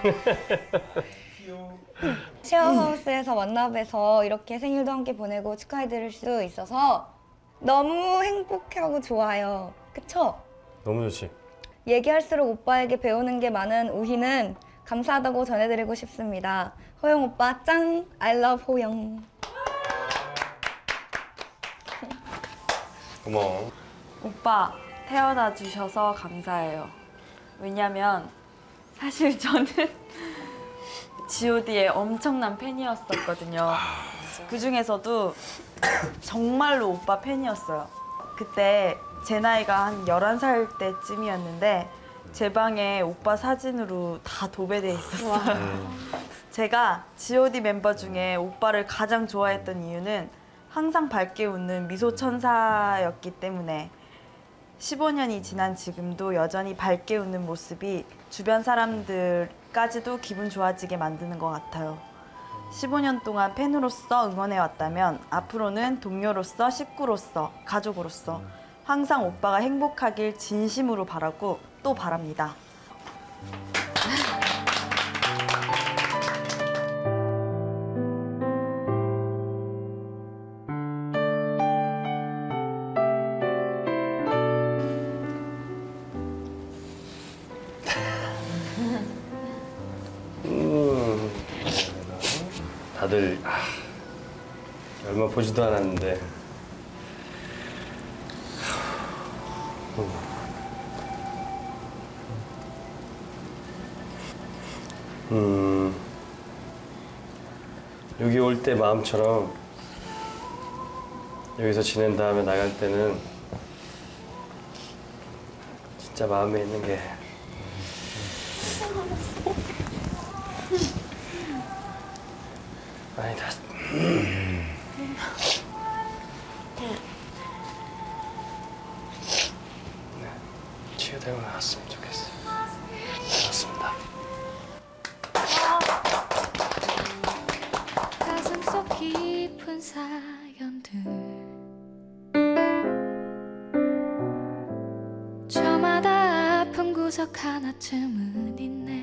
쉐어하우스에서 만나뵈서 이렇게 생일도 함께 보내고 축하해드릴 수 있어서 너무 행복하고 좋아요. 그쵸? 너무 좋지. 얘기할수록 오빠에게 배우는 게 많은 우희는 감사하다고 전해드리고 싶습니다. 호영 오빠 짱! I love 호영. 고마워. 오빠 태어나 주셔서 감사해요. 왜냐면 사실 저는 G.O.D의 엄청난 팬이었었거든요. 그 중에서도 정말로 오빠 팬이었어요. 그때 제 나이가 한 11살 때쯤이었는데 제 방에 오빠 사진으로 다 도배돼 있었어요. 제가 G.O.D 멤버 중에 오빠를 가장 좋아했던 이유는 항상 밝게 웃는 미소 천사였기 때문에 15년이 지난 지금도 여전히 밝게 웃는 모습이 주변 사람들까지도 기분 좋아지게 만드는 것 같아요. 15년 동안 팬으로서 응원해왔다면 앞으로는 동료로서, 식구로서, 가족으로서 항상 오빠가 행복하길 진심으로 바라고 또 바랍니다. 다들 얼마 보지도 않았는데 여기 올 때 마음처럼 여기서 지낸 다음에 나갈 때는 진짜 마음에 있는 게 아니다. 치유되고 나왔으면 좋겠어요. 고맙습니다. 가슴속 깊은 사연들 저마다 아픈 구석 하나쯤은 있네.